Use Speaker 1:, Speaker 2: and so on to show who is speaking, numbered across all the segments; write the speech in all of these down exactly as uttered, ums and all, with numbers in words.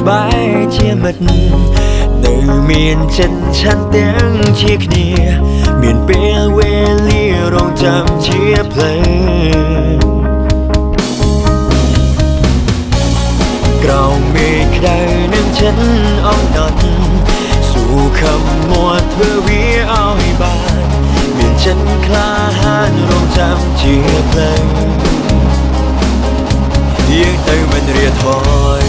Speaker 1: ក្បែរជាមិត្តនៅមានចិត្តឆាន់ទាំងជាគ្នាមានពេលវេលារងចាំជាផ្លូវក្រោមមេឃក្តៅនឹងចិត្តអំណត់ស៊ូខំមាត់ធ្វើវាឲ្យបានមានចិត្តក្លាហានរងចាំជាផ្លូវយើងទៅមិនរៀថយ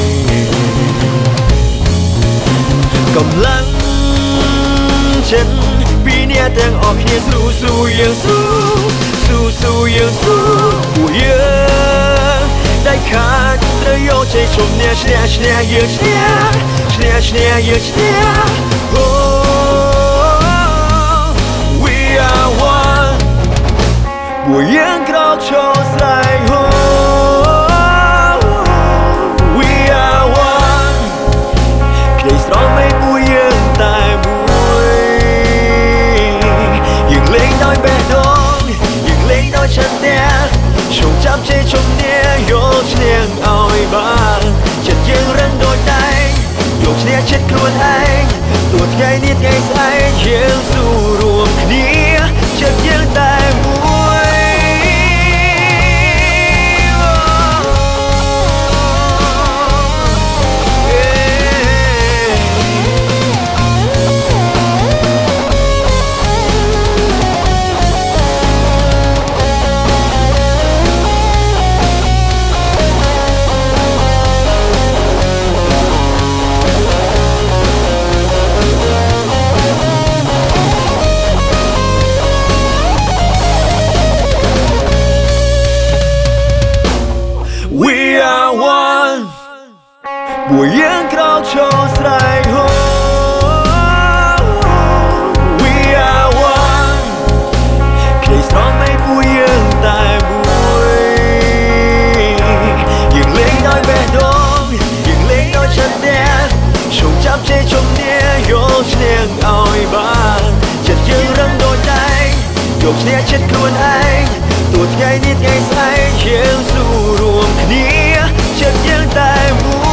Speaker 1: កម្លាំងចិត្តពីអ្នកទាំងអស់គ្នាស៊ូស៊ូយើងស៊ូស៊ូស៊ូយើងស៊ូពួកយើងได้ខាតត្រូវយកជ័យជុំឈ្នះឈ្នះឈ្នះយើងឈ្នះឈ្នះឈ្នះយើងឈ្នះ We are one ពួកយើងក្រោកឈរស្រែក We are one ក្តីស្រមៃពួកយើងតែមួយយើងលេងដោយបេះដូងយើងលេងដោយចិត្តអ្នកជុំចាប់ជ័យជុំនេះយកឈ្នះឲ្យបានចិត្តយើងរឹងដូចដែងយកឈ្នះចិត្តខ្លួនឯងទោះថ្ងៃនេះថ្ងៃស្អែកយើងស៊ូរួមគ្នាចិត្តយើងតែមួយពួកយើងក្រោកឈរស្រែក We are one ក្តីស្រមៃពួកយើងតែមួយយើងលេងដោយបេះដូងយើងលេងដោយចិត្តអ្នកជុំចាប់ជ័យជុំនេះយកឈ្នះឲ្យបានចិត្តយើងរឹងដូចដែងយកឈ្នះចិត្តខ្លួនឯងទោះថ្ងៃនេះថ្ងៃស្អែកយើងស៊ូរួមគ្នាចិត្តយើងតែមួយ